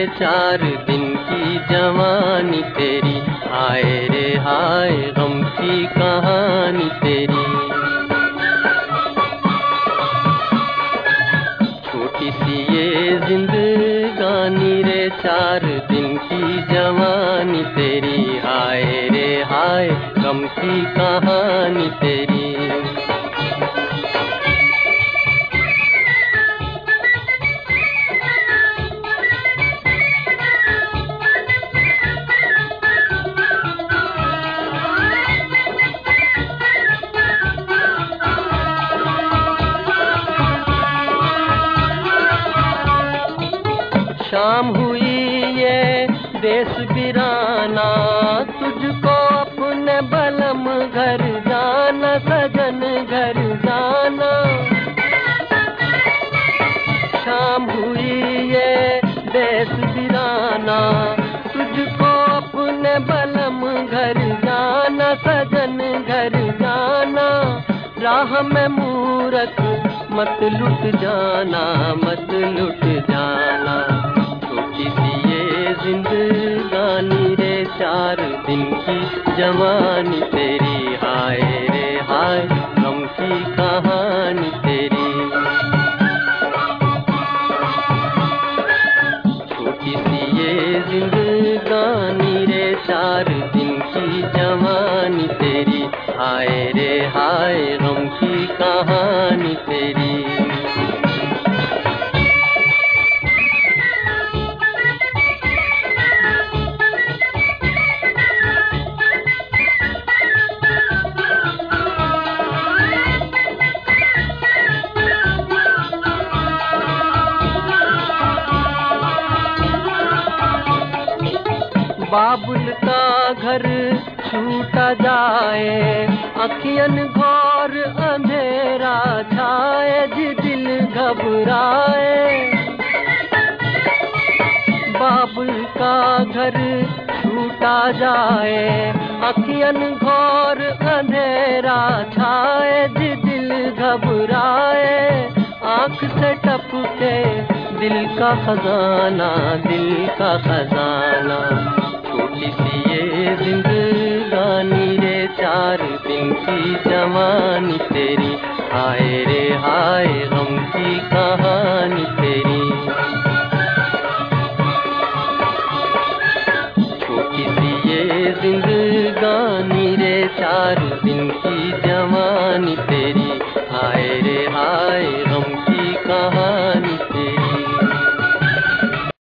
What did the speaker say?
4 दिन की जवानी तेरी, हाय रे हाय गम की कहानी तेरी। छोटी सी ये जिंदगानी रे, 4 दिन की जवानी तेरी, हाय रे हाय गम की कहानी तेरी। शाम हुई ये देश वीराना, तुझको अपने बलम घर जाना, सजन घर जाना। शाम हुई ये देश वीराना, तुझको अपने बलम घर जाना, सजन घर जाना। राह में मूरख मत लुट जाना, मत लुट जाना। छोटी सी ये जिंदगानी रे, 4 दिन की जवानी तेरी, हाय रे हाय गम की कहानी तेरी। छोटी सी ये जिंदगानी रे, 4 दिन की जवानी तेरी, हाय रे हाय गम की कहानी तेरी। बाबुल का घर छूटा जाए, अखियन घोर अंधेरा छाए, जी दिल घबराए। बाबुल का घर छूटा जाए, अखियन घोर अंधेरा छाए, जी दिल घबराए। आँख से टपके दिल का खजाना, दिल का खजाना। छोटी सी ये जिंदगानी रे, 4 दिन की जवानी तेरी, हाय रे हाय गम की कहानी तेरी। छोटी सी ये जिंदगानी रे, 4 दिन की जवानी तेरी, हाय